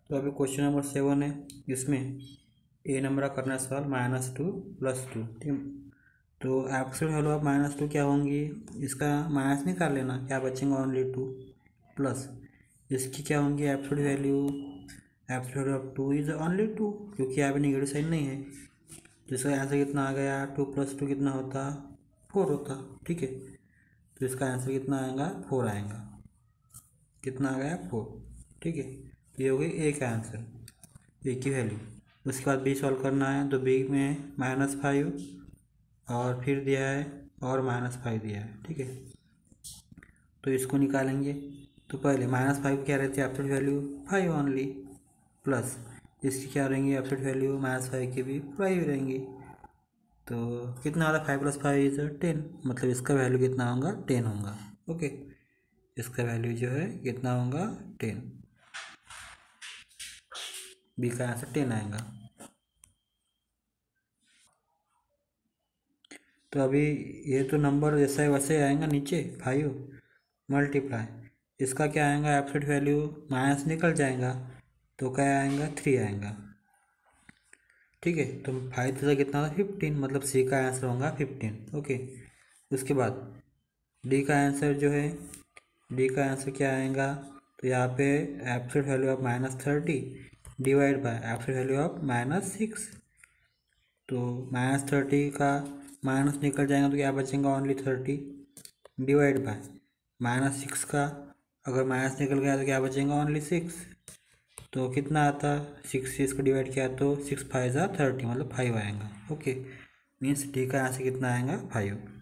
तो अभी question number 7 है, इसमें ए नंबर का करना है सवाल -2 + 2, ठीक। तो एब्सोल्यूट वैल्यू ऑफ -2 क्या होंगी, इसका माइनस निकाल लेना, क्या बचेंगे ओनली 2, प्लस इसकी क्या होंगी absolute value, absolute of 2 is only 2, क्योंकि यहाँ पे नेगेटिव साइन नहीं है। तो इसका आंसर कितना आ गया, 2 + 2 कितना होता, 4 होता, ठीक है। तो इसका आंसर कितना आएगा, 4 आएगा। कितना आ गया, 4, ठीक है। तो ये हो गई ए का आंसर, ए की वैल्यू। उसके बाद बी सॉल्व करना है, तो बी में -5 और फिर दिया है और -5 दिया है, ठीक है। तो इसको निकालेंगे, तो पहले -5 क्या रहती है एब्सोल्यूट वैल्यू 5 ओनली, प्लस इसकी क्या रहेंगी एब्सोल्यूट वैल्यू -5 की भी 5 रहेंगी। तो कितना आ रहा है, 5 + 5 इज 10, मतलब इसका वैल्यू कितना होगा, 10 होगा, ओके। इसका वैल्यू जो है कितना होगा, 10। बी का आंसर 10 आएगा। तो अभी ये तो नंबर जैसा है वैसे आएगा, नीचे 5 मल्टीप्लाई, इसका क्या आएगा एब्सोल्यूट वैल्यू, माइनस निकल जाएगा, तो क्या आएगा, 3 आएगा, ठीक है। तो 5 से कितना था, 15, मतलब सी का आंसर होगा 15, ओके। उसके बाद डी का आंसर जो है, डी का आंसर क्या आएगा, तो यहाँ पे absolute value of -30 divide by absolute value of -6, तो -30 का माइनस निकल जाएगा तो क्या बचेगा, ओनली 30 डिवाइड बाय -6 का अगर माइनस निकल गया तो क्या बचेगा, ओनली 6। तो कितना आता, 6 से इसको डिवाइड किया तो 6 × 5 = 30, मतलब 5 आएगा, ओके। मीन्स डी का आंसर कितना आएगा, 5।